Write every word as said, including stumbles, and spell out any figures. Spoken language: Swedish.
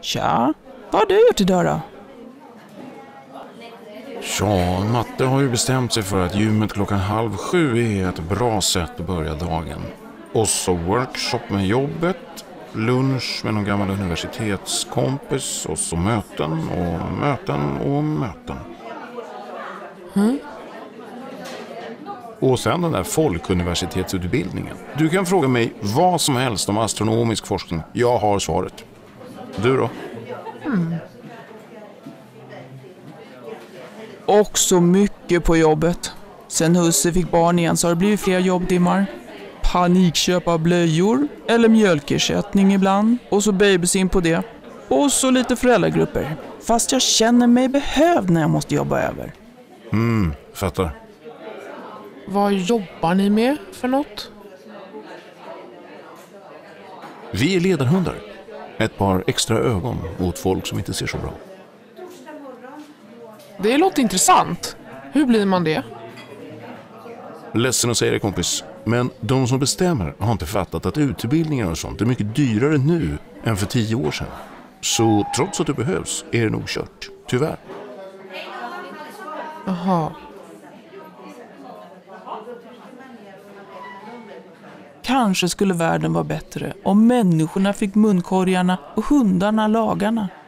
Tja, vad har du gjort idag då? Ja, Matte har ju bestämt sig för att gymmet klockan halv sju är ett bra sätt att börja dagen. Och så workshop med jobbet, lunch med någon gammal universitetskompis och så möten och möten och möten. Mm. Och sen den där folkuniversitetsutbildningen. Du kan fråga mig vad som helst om astronomisk forskning. Jag har svaret. Du då? Mm. Också mycket på jobbet. Sen husse fick barn igen så har det blivit fler jobbtimmar. Panikköp av blöjor eller mjölkersättning ibland. Och så babysim på det. Och så lite föräldragrupper. Fast jag känner mig behövd när jag måste jobba över. Mm, fattar. Vad jobbar ni med för något? Vi är ledarhundar. Ett par extra ögon mot folk som inte ser så bra. Det låter intressant. Hur blir man det? Ledsen att säga det, kompis. Men de som bestämmer har inte fattat att utbildningar och sånt är mycket dyrare nu än för tio år sedan. Så trots att det behövs är det nog kört. Tyvärr. Jaha. Kanske skulle världen vara bättre om människorna fick munkorgarna och hundarna lagarna.